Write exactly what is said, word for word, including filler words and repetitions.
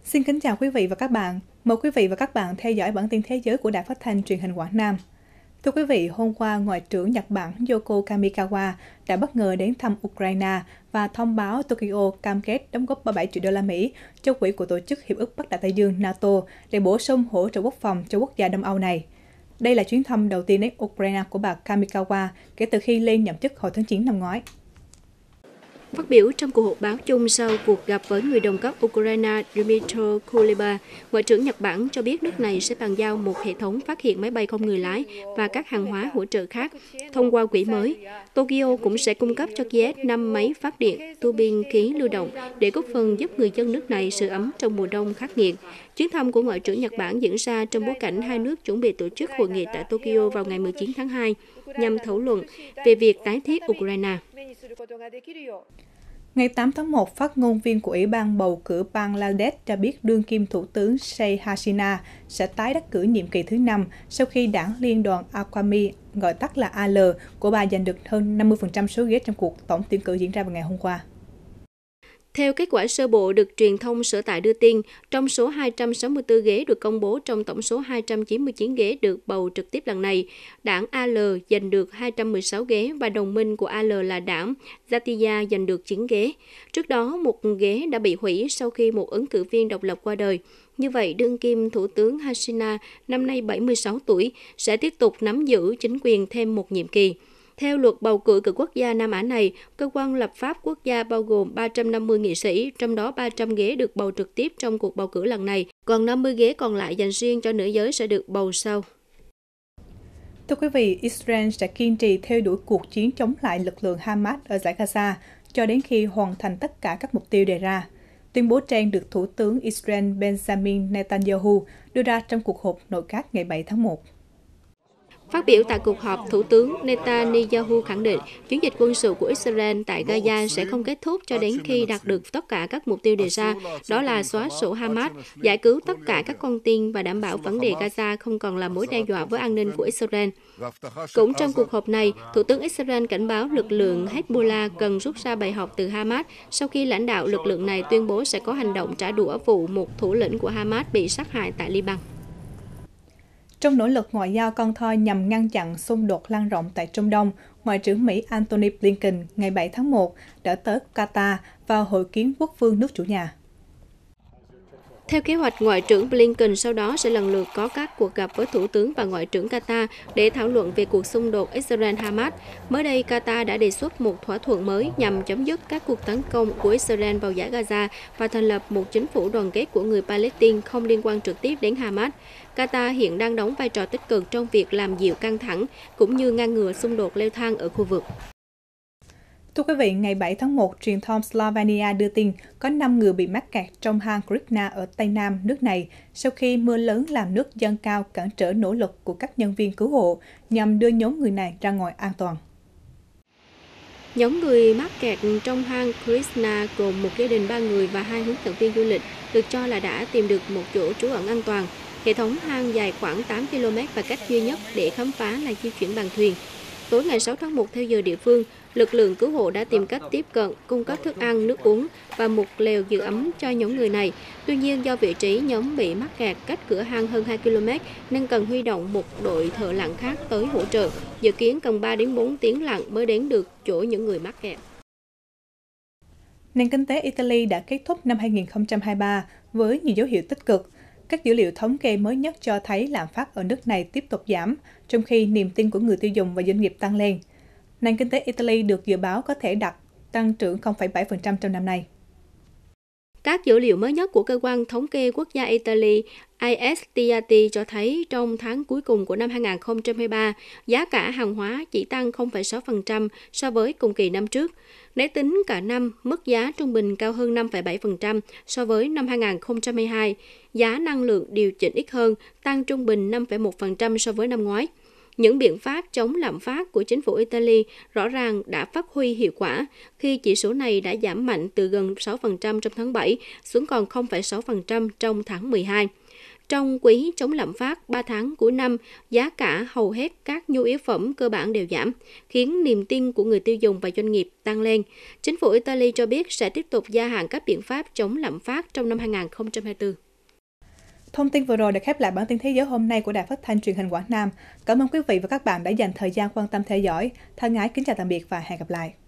Xin kính chào quý vị và các bạn. Mời quý vị và các bạn theo dõi bản tin thế giới của Đài Phát thanh Truyền hình Quảng Nam. Thưa quý vị, hôm qua, Ngoại trưởng Nhật Bản Yoko Kamikawa đã bất ngờ đến thăm Ukraine và thông báo Tokyo cam kết đóng góp ba mươi bảy triệu đô la Mỹ cho quỹ của Tổ chức Hiệp ước Bắc Đại Tây Dương NATO để bổ sung hỗ trợ quốc phòng cho quốc gia Đông Âu này. Đây là chuyến thăm đầu tiên đến Ukraine của bà Kamikawa kể từ khi lên nhậm chức hồi tháng chín năm ngoái. Phát biểu trong cuộc họp báo chung sau cuộc gặp với người đồng cấp Ukraine Dmytro Kuleba, Ngoại trưởng Nhật Bản cho biết nước này sẽ bàn giao một hệ thống phát hiện máy bay không người lái và các hàng hóa hỗ trợ khác thông qua quỹ mới. Tokyo cũng sẽ cung cấp cho Kiev năm máy phát điện tua bin khí lưu động để góp phần giúp người dân nước này sưởi ấm trong mùa đông khắc nghiệt. Chuyến thăm của Ngoại trưởng Nhật Bản diễn ra trong bối cảnh hai nước chuẩn bị tổ chức hội nghị tại Tokyo vào ngày mười chín tháng hai nhằm thảo luận về việc tái thiết Ukraine. Ngày tám tháng một, phát ngôn viên của Ủy ban bầu cử Bangladesh cho biết đương kim Thủ tướng Sheikh Hasina sẽ tái đắc cử nhiệm kỳ thứ năm sau khi đảng Liên đoàn Awami, gọi tắt là a lờ, của bà giành được hơn năm mươi phần trăm số ghế trong cuộc tổng tuyển cử diễn ra vào ngày hôm qua. Theo kết quả sơ bộ được truyền thông sở tại đưa tin, trong số hai trăm sáu mươi tư ghế được công bố trong tổng số hai trăm chín mươi chín ghế được bầu trực tiếp lần này, đảng a lờ giành được hai trăm mười sáu ghế và đồng minh của a lờ là đảng Jatiya giành được chín ghế. Trước đó, một ghế đã bị hủy sau khi một ứng cử viên độc lập qua đời. Như vậy, đương kim Thủ tướng Hasina, năm nay bảy mươi sáu tuổi, sẽ tiếp tục nắm giữ chính quyền thêm một nhiệm kỳ. Theo luật bầu cử của quốc gia Nam Á này, cơ quan lập pháp quốc gia bao gồm ba trăm năm mươi nghị sĩ, trong đó ba trăm ghế được bầu trực tiếp trong cuộc bầu cử lần này, còn năm mươi ghế còn lại dành riêng cho nữ giới sẽ được bầu sau. Thưa quý vị, Israel sẽ kiên trì theo đuổi cuộc chiến chống lại lực lượng Hamas ở giải Gaza cho đến khi hoàn thành tất cả các mục tiêu đề ra. Tuyên bố trên được Thủ tướng Israel Benjamin Netanyahu đưa ra trong cuộc họp nội các ngày bảy tháng một. Phát biểu tại cuộc họp, Thủ tướng Netanyahu khẳng định chiến dịch quân sự của Israel tại Gaza sẽ không kết thúc cho đến khi đạt được tất cả các mục tiêu đề ra, đó là xóa sổ Hamas, giải cứu tất cả các con tin và đảm bảo vấn đề Gaza không còn là mối đe dọa với an ninh của Israel. Cũng trong cuộc họp này, Thủ tướng Israel cảnh báo lực lượng Hezbollah cần rút ra bài học từ Hamas sau khi lãnh đạo lực lượng này tuyên bố sẽ có hành động trả đũa vụ một thủ lĩnh của Hamas bị sát hại tại Liban. Trong nỗ lực ngoại giao con thoi nhằm ngăn chặn xung đột lan rộng tại Trung Đông, Ngoại trưởng Mỹ Antony Blinken ngày bảy tháng một đã tới Qatar vào hội kiến quốc vương nước chủ nhà. Theo kế hoạch, Ngoại trưởng Blinken sau đó sẽ lần lượt có các cuộc gặp với Thủ tướng và Ngoại trưởng Qatar để thảo luận về cuộc xung đột Israel-Hamas. Mới đây, Qatar đã đề xuất một thỏa thuận mới nhằm chấm dứt các cuộc tấn công của Israel vào giải Gaza và thành lập một chính phủ đoàn kết của người Palestine không liên quan trực tiếp đến Hamas. Qatar hiện đang đóng vai trò tích cực trong việc làm dịu căng thẳng cũng như ngăn ngừa xung đột leo thang ở khu vực. Thưa quý vị, ngày bảy tháng một, truyền thông Slovenia đưa tin có năm người bị mắc kẹt trong hang Krishna ở Tây Nam nước này sau khi mưa lớn làm nước dâng cao cản trở nỗ lực của các nhân viên cứu hộ nhằm đưa nhóm người này ra ngoài an toàn. Nhóm người mắc kẹt trong hang Krishna gồm một gia đình ba người và hai hướng dẫn viên du lịch được cho là đã tìm được một chỗ trú ẩn an toàn. Hệ thống hang dài khoảng tám ki lô mét và cách duy nhất để khám phá là di chuyển bằng thuyền. Tối ngày sáu tháng một theo giờ địa phương, lực lượng cứu hộ đã tìm cách tiếp cận, cung cấp thức ăn, nước uống và một lều giữ ấm cho nhóm người này. Tuy nhiên, do vị trí nhóm bị mắc kẹt cách cửa hang hơn hai ki lô mét nên cần huy động một đội thợ lặn khác tới hỗ trợ. Dự kiến cần ba đến bốn tiếng lặn mới đến được chỗ những người mắc kẹt. Nền kinh tế Italy đã kết thúc năm hai nghìn không trăm hai mươi ba với nhiều dấu hiệu tích cực. Các dữ liệu thống kê mới nhất cho thấy lạm phát ở nước này tiếp tục giảm, trong khi niềm tin của người tiêu dùng và doanh nghiệp tăng lên. Nền kinh tế Italy được dự báo có thể đạt tăng trưởng không phẩy bảy phần trăm trong năm nay. Các dữ liệu mới nhất của cơ quan thống kê quốc gia Italy Istat cho thấy trong tháng cuối cùng của năm hai nghìn không trăm hai mươi ba, giá cả hàng hóa chỉ tăng không phẩy sáu phần trăm so với cùng kỳ năm trước. Nếu tính cả năm, mức giá trung bình cao hơn năm phẩy bảy phần trăm so với năm hai nghìn không trăm hai mươi hai. Giá năng lượng điều chỉnh ít hơn, tăng trung bình năm phẩy một phần trăm so với năm ngoái. Những biện pháp chống lạm phát của chính phủ Italy rõ ràng đã phát huy hiệu quả khi chỉ số này đã giảm mạnh từ gần sáu phần trăm trong tháng bảy xuống còn không phẩy sáu phần trăm trong tháng mười hai. Trong quý chống lạm phát ba tháng của năm, giá cả hầu hết các nhu yếu phẩm cơ bản đều giảm, khiến niềm tin của người tiêu dùng và doanh nghiệp tăng lên. Chính phủ Italy cho biết sẽ tiếp tục gia hạn các biện pháp chống lạm phát trong năm hai nghìn không trăm hai mươi tư. Thông tin vừa rồi đã khép lại bản tin thế giới hôm nay của Đài Phát thanh Truyền hình Quảng Nam. Cảm ơn quý vị và các bạn đã dành thời gian quan tâm theo dõi. Thân ái kính chào tạm biệt và hẹn gặp lại.